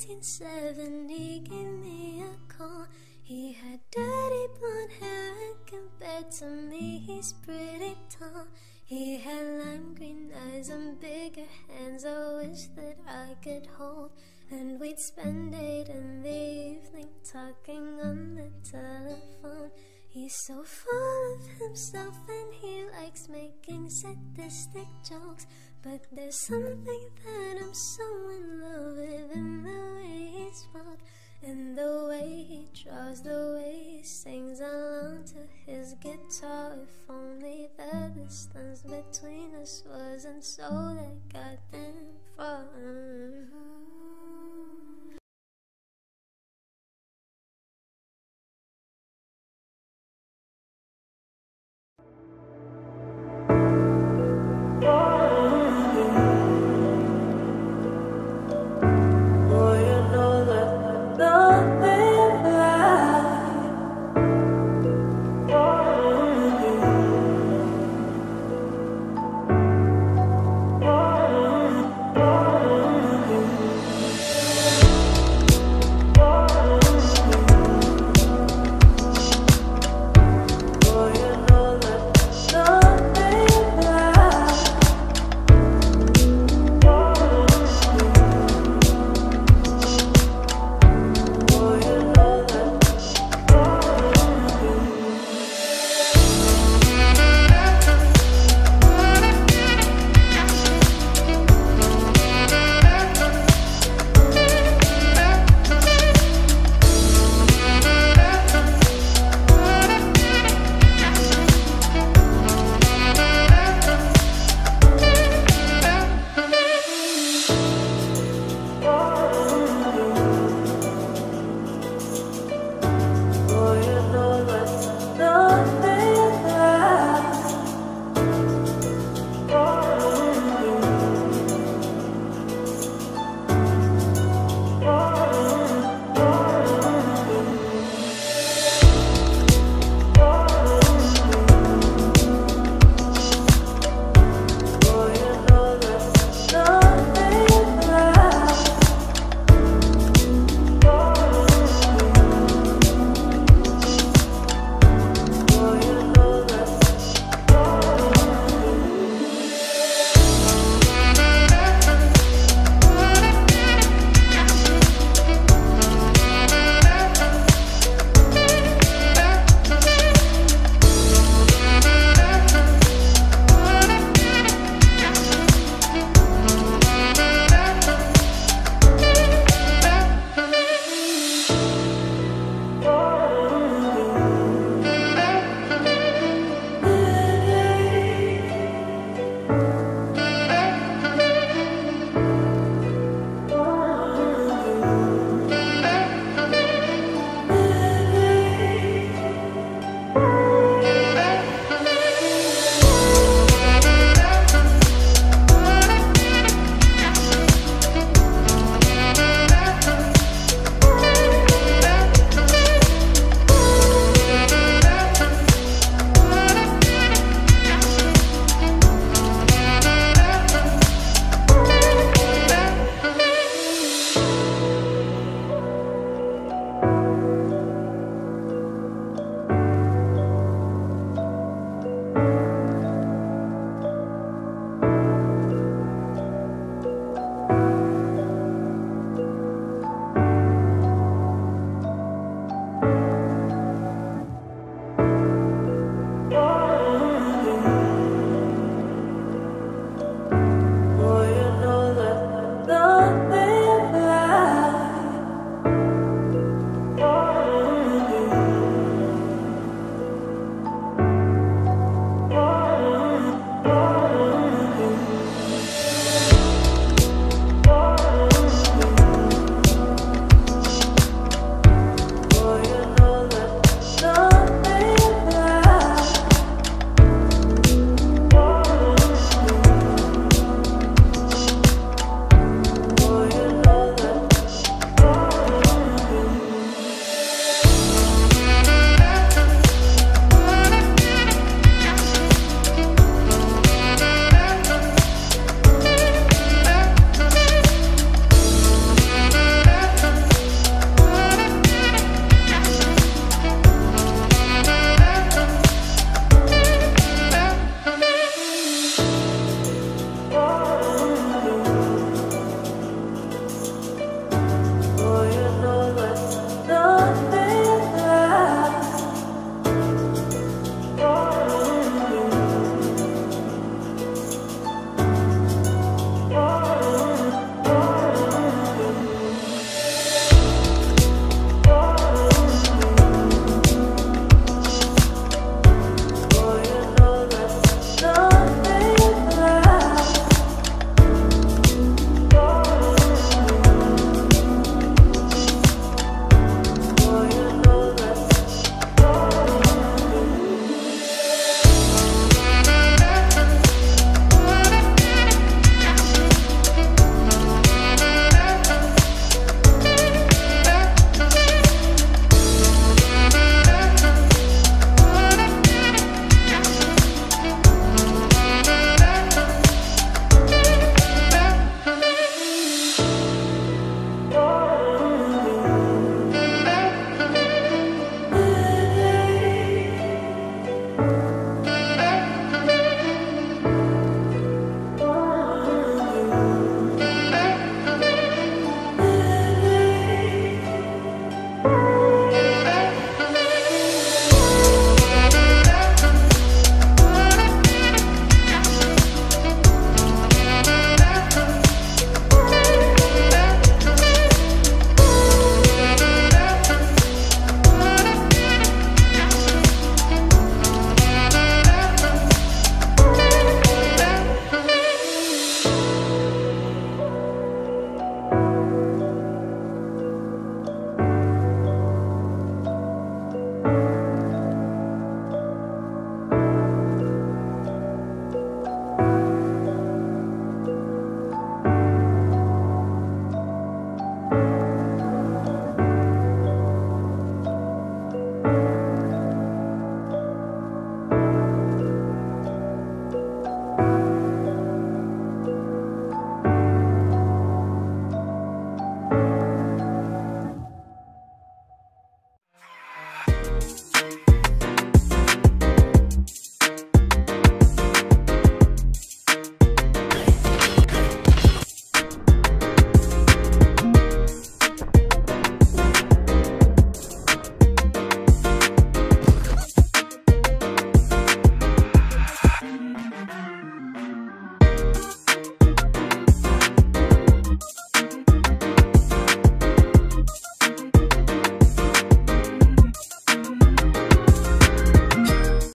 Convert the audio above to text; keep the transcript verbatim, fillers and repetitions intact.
nineteen seventy gave me a call. He had dirty blonde hair and compared to me he's pretty tall. He had lime green eyes and bigger hands I wish that I could hold. And we'd spend eight in the evening talking on the telephone. He's so full of himself and he likes making sadistic jokes. But there's something that I'm so in love with in the way he smiled, and the way he draws, the way he sings along to his guitar. If only the distance between us wasn't so that goddamn far.